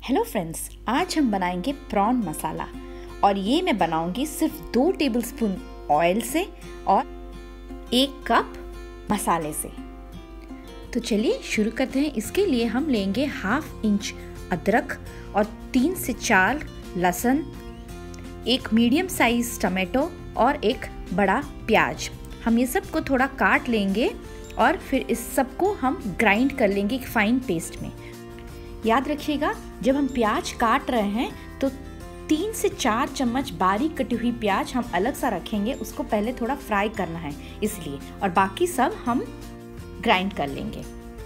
Hello friends, आज हम बनाएंगे प्रॉन मसाला और ये मैं बनाऊंगी सिर्फ 2 टेबलस्पून ऑयल से और 1 कप मसाले से। तो चलिए शुरू करते हैं। इसके लिए हम लेंगे 1/2 इंच अदरक और 3 से 4 लहसुन, 1 मीडियम साइज टमाटो और 1 बड़ा प्याज। हम ये सब को थोड़ा काट लेंगे और फिर इस सब को हम ग्राइंड कर लेंगे एक फाइन पेस्ट में। याद रखिएगा, जब हम प्याज काट रहे हैं तो 3 से 4 चम्मच बारीक कटी हुई प्याज हम अलग सा रखेंगे, उसको पहले थोड़ा फ्राई करना है इसलिए, और बाकी सब हम ग्राइंड कर लेंगे।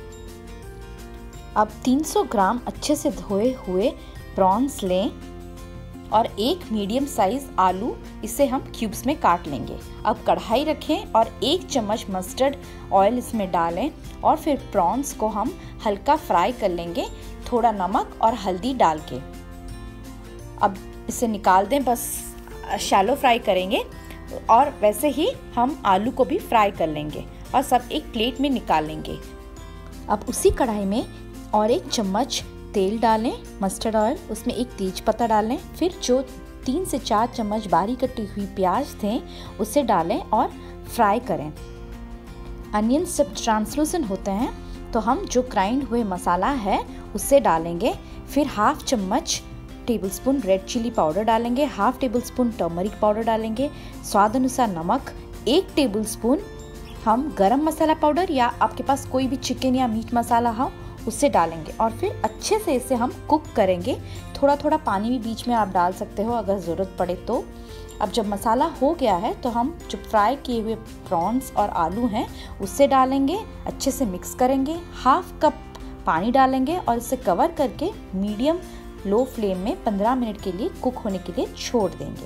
अब 300 ग्राम अच्छे से धोए हुए प्रॉन्स लें और 1 मीडियम साइज आलू, इसे हम क्यूब्स में काट लेंगे। अब कढ़ाई रखें और 1 चम्मच मस्टर्ड ऑयल इसमें डालें और फिर प्रॉन्स को हम हल्का फ्राई कर लेंगे, थोड़ा नमक और हल्दी डाल के। अब इसे निकाल दें, बस शैलो फ्राई करेंगे और वैसे ही हम आलू को भी फ्राई कर लेंगे और सब एक प्लेट में निकाल लेंगे। अब उसी कढ़ाई में और 1 चम्मच तेल डालें, मस्टर्ड ऑयल, उसमें 1 तेज पत्ता डालें, फिर जो 3 से 4 चम्मच बारीक कटी हुई प्याज थे उसे डालें और फ्राई करें। अनियन जब ट्रांसलूसेंट होते हैं तो हम जो ग्राइंड हुए मसाला है उसे डालेंगे, फिर 1/2 चम्मच टेबलस्पून रेड चिली पाउडर डालेंगे, 1/2 टेबलस्पून टर्मरिक पाउडर डालेंगे, स्वाद अनुसार नमक, 1 टेबलस्पून हम गरम मसाला पाउडर या आपके पास कोई भी चिकन या मीट मसाला हो उससे डालेंगे और फिर अच्छे से इसे हम कुक करेंगे। थोड़ा थोड़ा पानी भी बीच में आप डाल सकते हो अगर ज़रूरत पड़े तो। अब जब मसाला हो गया है तो हम जो फ्राई किए हुए प्रॉन्स और आलू हैं उससे डालेंगे, अच्छे से मिक्स करेंगे, 1/2 कप पानी डालेंगे और इसे कवर करके मीडियम लो फ्लेम में 15 मिनट के लिए कुक होने के लिए छोड़ देंगे।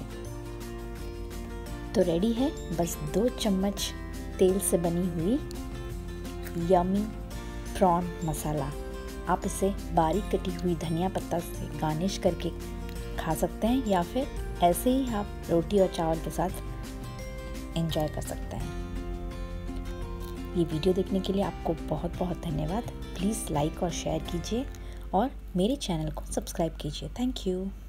तो रेडी है बस 2 चम्मच तेल से बनी हुई यमी प्रॉन मसाला। आप इसे बारीक कटी हुई धनिया पत्ता से गार्निश करके खा सकते हैं या फिर ऐसे ही आप रोटी और चावल के साथ एंजॉय कर सकते हैं। ये वीडियो देखने के लिए आपको बहुत बहुत धन्यवाद। प्लीज़ लाइक और शेयर कीजिए और मेरे चैनल को सब्सक्राइब कीजिए। Thank you.